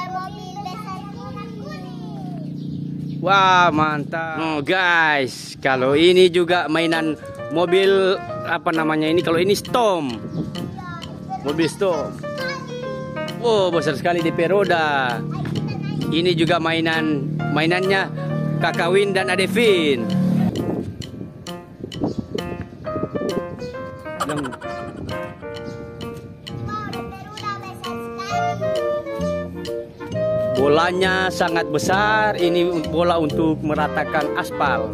mobil besar kuning. Wah, mantap. Oh, guys, kalau ini juga mainan mobil apa namanya ini? Kalau ini Storm. Mobil Storm. Oh, besar sekali DP roda. Ini juga mainannya Kakak Win dan Ade Vin. Bolanya sangat besar. Ini bola untuk meratakan aspal.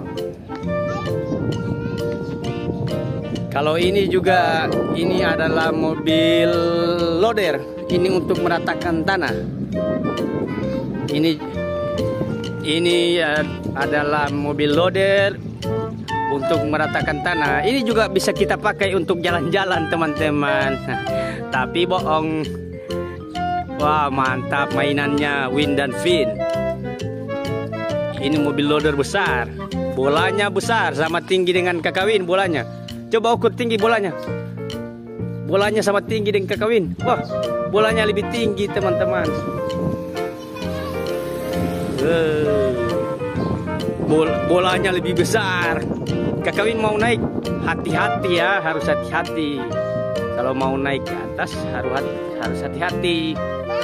Kalau ini juga, ini adalah mobil loader. Ini untuk meratakan tanah. Ini adalah mobil loader untuk meratakan tanah. Ini juga bisa kita pakai untuk jalan-jalan, teman-teman. Tapi bohong. Wah, mantap mainannya Win dan Vin. Ini mobil loader besar. Bolanya besar, sama tinggi dengan Kakak Win bolanya. Coba ukur tinggi bolanya. Bolanya sama tinggi dengan Kakak Win. Wah, bolanya lebih tinggi, teman-teman. Bolanya lebih besar. Kakak Win mau naik, hati-hati ya, harus hati-hati. Kalau mau naik ke atas harus hati-hati.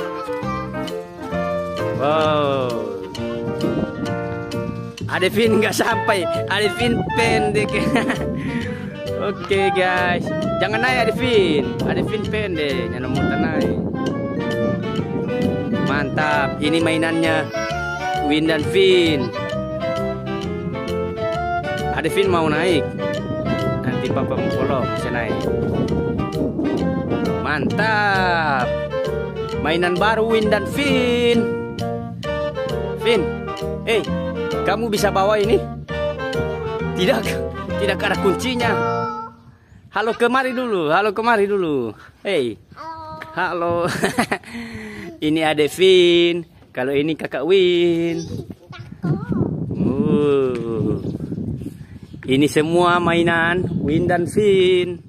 Wow. Ade Vin nggak sampai, Ade Vin pendek. Oke guys, jangan naik Ade Vin pendek, jangan mau naik. Mantap, ini mainannya Win dan Vin. Ade Vin mau naik, nanti papa mau follow, bisa naik. Mantap, mainan baru Win dan Vin. Vin, kamu bisa bawa ini? Tidak ada kuncinya. Halo kemari dulu. Halo. Ini Ade Vin. Kalau ini Kakak Win. Ini semua mainan Win dan Vin.